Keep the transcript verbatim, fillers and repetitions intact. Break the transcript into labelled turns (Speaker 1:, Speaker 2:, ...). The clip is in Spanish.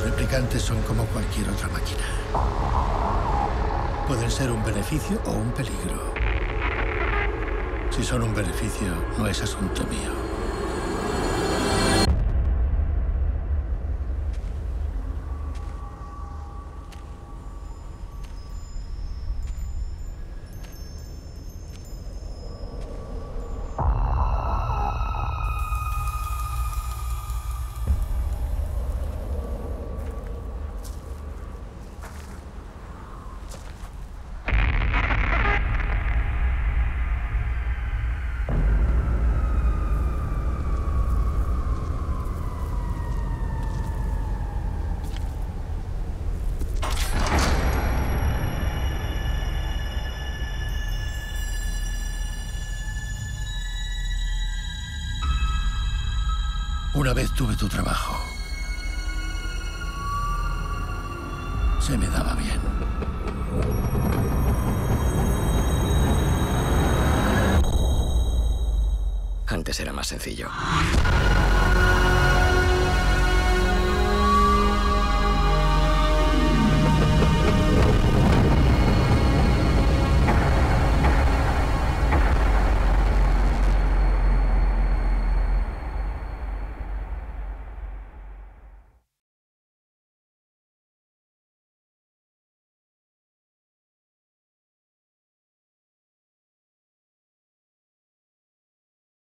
Speaker 1: Los replicantes son como cualquier otra máquina. Pueden ser un beneficio o un peligro. Si son un beneficio, no es asunto mío. Una vez tuve tu trabajo. Se me daba bien.
Speaker 2: Antes era más sencillo.